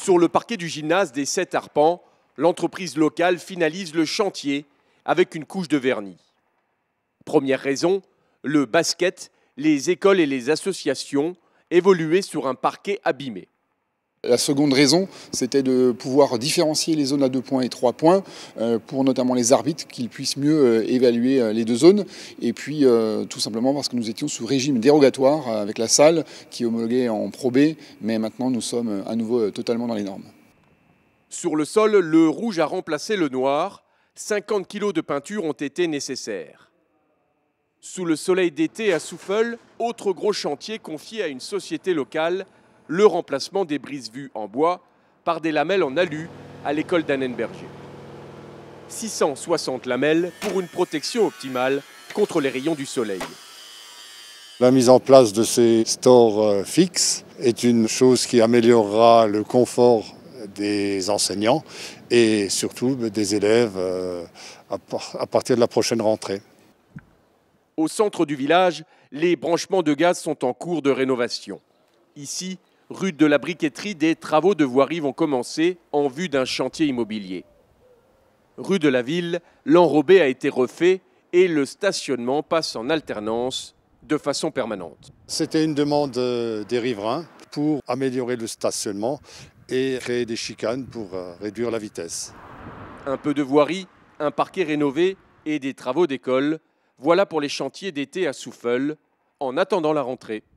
Sur le parquet du gymnase des 7 Arpents, l'entreprise locale finalise le chantier avec une couche de vernis. Première raison, le basket, les écoles et les associations évoluaient sur un parquet abîmé. La seconde raison, c'était de pouvoir différencier les zones à 2 points et 3 points pour notamment les arbitres, qu'ils puissent mieux évaluer les 2 zones. Et puis tout simplement parce que nous étions sous régime dérogatoire avec la salle qui est homologuée en Pro B, mais maintenant nous sommes à nouveau totalement dans les normes. Sur le sol, le rouge a remplacé le noir. 50 kilos de peinture ont été nécessaires. Sous le soleil d'été à Souffeul, autre gros chantier confié à une société locale, le remplacement des brises-vues en bois par des lamelles en alu à l'école d'Annenberger. 660 lamelles pour une protection optimale contre les rayons du soleil. La mise en place de ces stores fixes est une chose qui améliorera le confort des enseignants et surtout des élèves à partir de la prochaine rentrée. Au centre du village, les branchements de gaz sont en cours de rénovation. Ici, rue de la Briqueterie, des travaux de voirie vont commencer en vue d'un chantier immobilier. Rue de la Ville, l'enrobé a été refait et le stationnement passe en alternance de façon permanente. C'était une demande des riverains pour améliorer le stationnement et créer des chicanes pour réduire la vitesse. Un peu de voirie, un parquet rénové et des travaux d'école. Voilà pour les chantiers d'été à Souffeul, en attendant la rentrée.